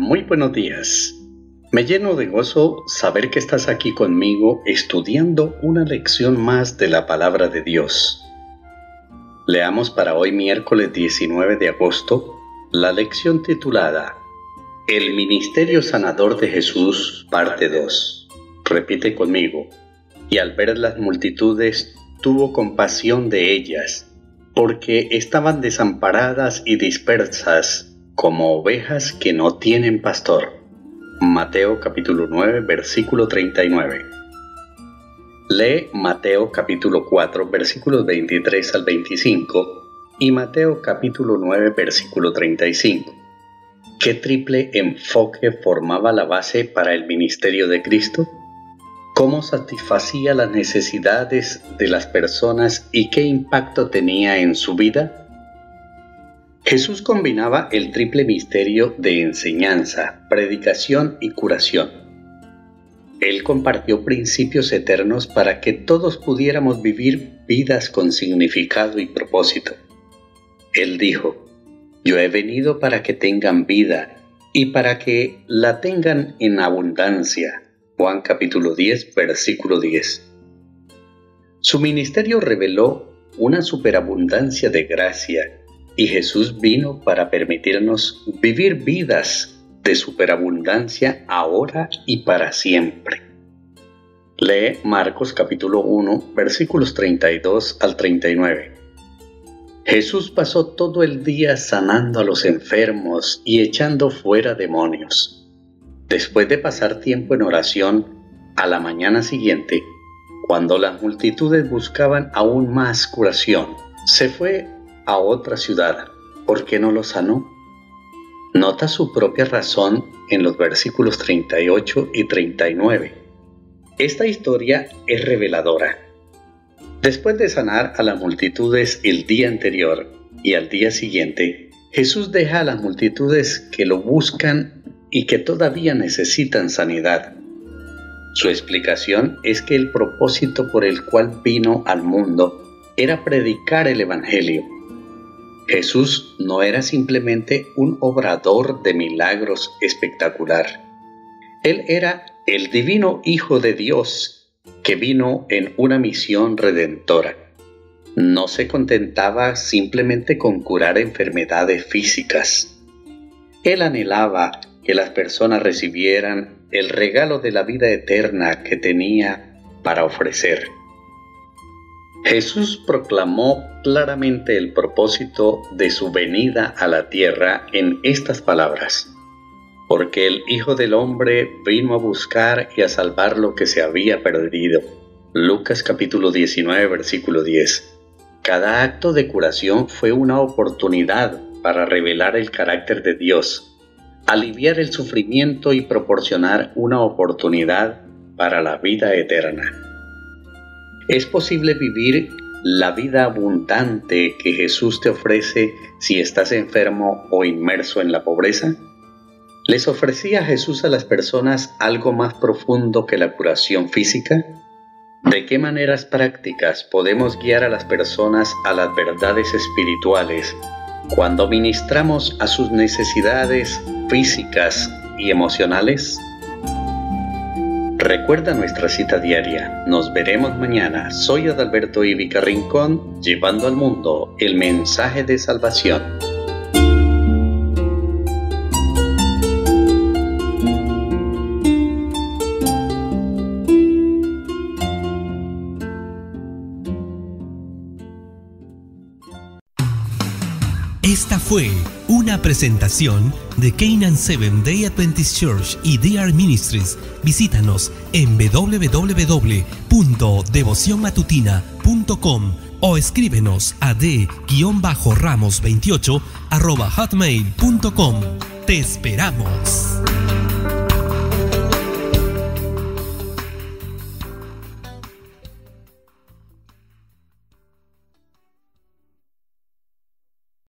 muy buenos días. Me lleno de gozo saber que estás aquí conmigo estudiando una lección más de la Palabra de Dios. Leamos para hoy miércoles 19 de agosto la lección titulada El Ministerio Sanador de Jesús, parte 2. Repite conmigo. Y al ver las multitudes tuvo compasión de ellas, porque estaban desamparadas y dispersas como ovejas que no tienen pastor. Mateo capítulo 9, versículo 39. Lee Mateo capítulo 4, versículos 23 al 25 y Mateo capítulo 9, versículo 35. ¿Qué triple enfoque formaba la base para el ministerio de Cristo? ¿Cómo satisfacía las necesidades de las personas y qué impacto tenía en su vida? Jesús combinaba el triple misterio de enseñanza, predicación y curación. Él compartió principios eternos para que todos pudiéramos vivir vidas con significado y propósito. Él dijo: Yo he venido para que tengan vida y para que la tengan en abundancia. Juan capítulo 10, versículo 10. Su ministerio reveló una superabundancia de gracia, y Jesús vino para permitirnos vivir vidas de superabundancia ahora y para siempre. Lee Marcos capítulo 1, versículos 32 al 39. Jesús pasó todo el día sanando a los enfermos y echando fuera demonios. Después de pasar tiempo en oración, a la mañana siguiente, cuando las multitudes buscaban aún más curación, se fue a otra ciudad. ¿Por qué no lo sanó? Nota su propia razón en los versículos 38 y 39. Esta historia es reveladora. Después de sanar a las multitudes el día anterior y al día siguiente, Jesús deja a las multitudes que lo buscan y que todavía necesitan sanidad. Su explicación es que el propósito por el cual vino al mundo era predicar el Evangelio. Jesús no era simplemente un obrador de milagros espectacular. Él era el divino Hijo de Dios que vino en una misión redentora. No se contentaba simplemente con curar enfermedades físicas. Él anhelaba que las personas recibieran el regalo de la vida eterna que tenía para ofrecer. Jesús proclamó claramente el propósito de su venida a la tierra en estas palabras: porque el Hijo del Hombre vino a buscar y a salvar lo que se había perdido. Lucas capítulo 19, versículo 10. Cada acto de curación fue una oportunidad para revelar el carácter de Dios, aliviar el sufrimiento y proporcionar una oportunidad para la vida eterna. ¿Es posible vivir la vida abundante que Jesús te ofrece si estás enfermo o inmerso en la pobreza? ¿Les ofrecía Jesús a las personas algo más profundo que la curación física? ¿De qué maneras prácticas podemos guiar a las personas a las verdades espirituales cuando ministramos a sus necesidades físicas y emocionales? Recuerda nuestra cita diaria. Nos veremos mañana. Soy Adalberto Ivica Rincón, llevando al mundo el mensaje de salvación. Esta fue una presentación de Canaan Seventh Day Adventist Church y DR Ministries. Visítanos en www.devocionmatutina.com o escríbenos a d-ramos28@hotmail.com. Te esperamos.